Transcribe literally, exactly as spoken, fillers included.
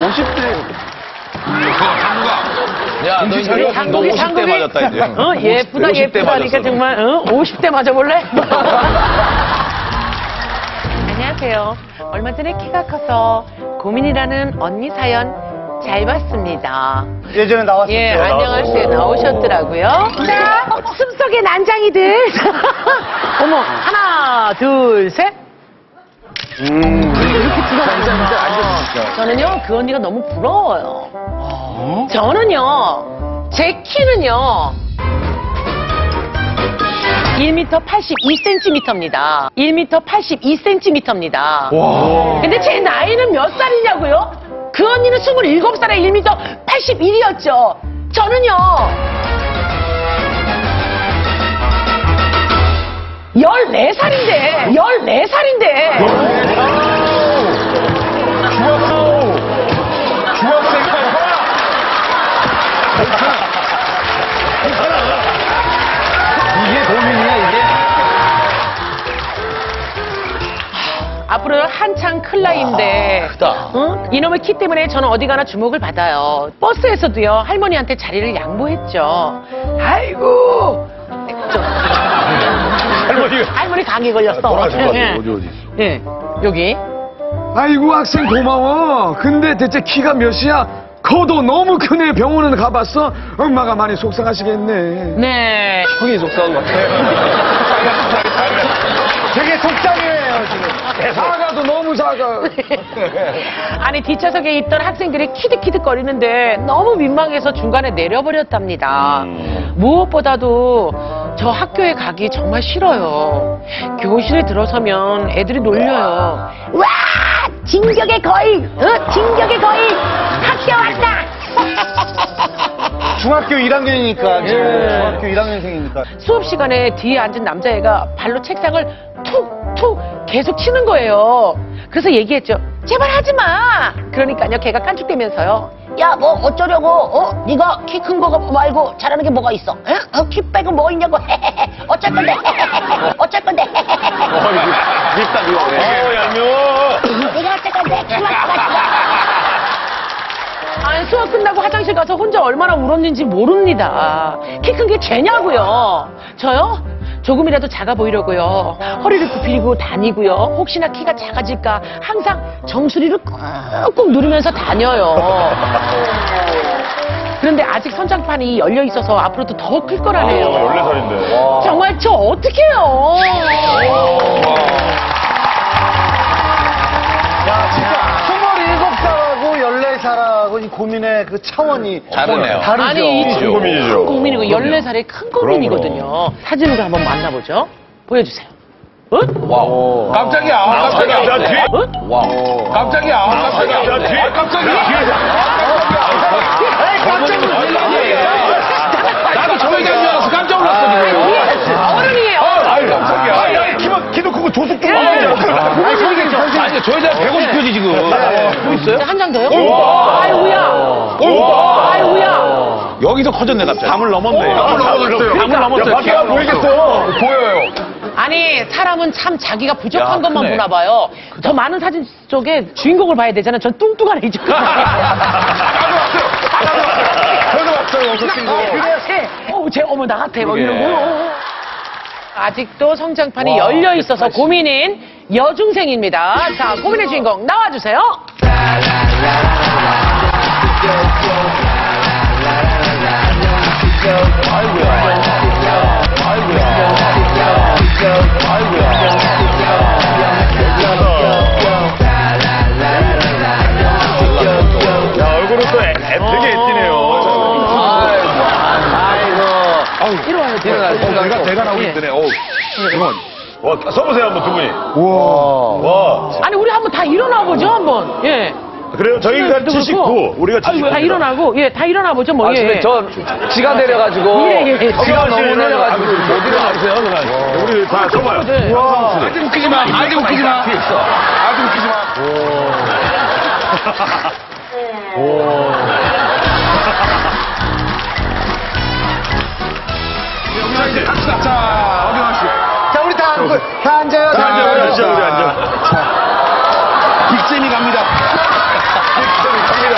오십 대. 야, 너 이제 너 오십 대 맞았다, 이제. 어, 예쁘다, 예쁘다니까 정말, 어? 오십 대 맞아볼래? 안녕하세요. 얼마 전에 키가 커서 고민이라는 언니 사연 잘 봤습니다. 예전에 나왔었죠. 예, 안녕하세요. 나오셨더라고요. 자, 숨속의 난장이들. 어머, 하나, 둘, 셋. 음. 이렇게 들어가잖아. 저는요, 그 언니가 너무 부러워요. 어? 저는요, 제 키는요, 일 미터 팔십이 센티미터입니다. 일 미터 팔십이 센티미터입니다. 와. 근데 제 나이는 몇 살이냐고요? 그 언니는 스물일곱 살에 일 미터 팔십일이었죠. 저는요, 열네 살인데, 열네 살인데. 중학교, 중학생까지. 이게 고민이야, 이게? 앞으로 한창 클 나이인데, 아, 크다. 응? 이놈의 키 때문에 저는 어디 가나 주목을 받아요. 버스에서도요, 할머니한테 자리를 양보했죠. 아이고! 할머니. 할머니 감기 걸렸어. 돌아가신 거 같아. 예. 어디, 어디. 예, 여기. 아이고 학생 고마워. 근데 대체 키가 몇이야? 커도 너무 크네. 병원은 가봤어? 엄마가 많이 속상하시겠네. 네. 형이 속상한 것 같아. 되게 속상해요, 지금. 작아도 너무 작아. 아니, 뒷좌석에 있던 학생들이 키득키득거리는데 너무 민망해서 중간에 내려버렸답니다. 음. 무엇보다도 저 학교에 가기 정말 싫어요. 교실에 들어서면 애들이 놀려요. 와! 진격의 거인! 어? 진격의 거인! 학교 왔다! 중학교 일 학년이니까. 예. 중학교 일 학년생이니까. 수업 시간에 뒤에 앉은 남자애가 발로 책상을 툭툭 계속 치는 거예요. 그래서 얘기했죠. 제발 하지 마. 그러니까요, 걔가 깐죽대면서요. 야, 뭐 어쩌려고? 어? 네가 키 큰 거 말고 잘하는 게 뭐가 있어? 에? 어, 키 빼고 뭐 있냐고? 어쩔 건데? 어쩔 건데? 어이구, 밉다, 미워. 어, 얄미워. 네가 어쩔 건데? 그만 가지고. 아니, 수업 끝나고 화장실 가서 혼자 얼마나 울었는지 모릅니다. 키 큰 게 죄냐고요. 저요? 조금이라도 작아 보이려고요. 허리를 굽히고 다니고요. 혹시나 키가 작아질까 항상 정수리를 꾹꾹 누르면서 다녀요. 그런데 아직 선장판이 열려 있어서 앞으로도 더 클 거라네요. 아, 열네 살인데. 정말 저 어떡해요. 야, 진짜 스물일곱 살하고 열네 살하고 이 고민의 그 차원이 다르네요. 다르죠. 아니, 이 큰 고민이죠. 큰 고민이고 열네 살의 큰 고민이거든요. 사진으로 한번 만나보죠. 보여주세요. 어? 와우. 깜짝이야. 깜짝이야. 나 뒤에. 어? 와우. 깜짝이야. 깜짝이야. 나 뒤에. 깜짝이야. 깜짝 놀랐어. 나도 저 얘기한 줄 알았어. 깜짝 놀랐어, 지금. 어른이에요. 아유, 깜짝이야. 아니, 키만, 키도 크고 조숙 좀. 아니, 저 여자 배고십 표지, 지금. 뭐 있어요? 한 장 더요? 우와. 아이고야. 우와. 아이고야. 여기서 커졌네, 갑자기. 담을 넘었네. 담을 넘었어요. 담을 넘었어요. 밖에가 보이겠어. 보여요. 아니, 사람은 참 자기가 부족한 야, 것만 크네. 보나 봐요. 저 많은 사진 속에 주인공을 봐야 되잖아요. 전 뚱뚱한 애죠. 저도 왔어요, 그 친구. 그래, 어, 제 어머 나 같아. 뭐 그러게. 이런 거. 아직도 성장판이 와, 열려 있어서 고민인 여중생입니다. 자, 고민의 주인공 나와주세요. 야, 얼굴은 또 애, 애 되게 애띠네요. 이리 와요. 어, 내가, 내가 나오고 예. 있더네. 어우. 잠깐만. 와, 서보세요, 한번 두 분이. 우와. 와. 아니, 우리 한번 다 일어나 보죠, 한번. 예. 그래요? 저희가 칠십구, 우리가 칠십구. 다 일어나고, 예, 다 일어나 보죠, 뭐. 예. 저 지가 내려가지고. 예, 예, 예. 지가 너무 내려가지고. 못 일어나세요, 그냥. 우리 다 서봐요. 네. 우와. 아직 웃기지 마. 아직 웃기지 마. 아주 웃기지 마. 오. 오. 여기 갑시다. 자, 어디 가시? 자 우리 다 앉고 다 앉아요. 자, 앉아, 앉아, 우리 앉아. 자, 빅잼이 갑니다.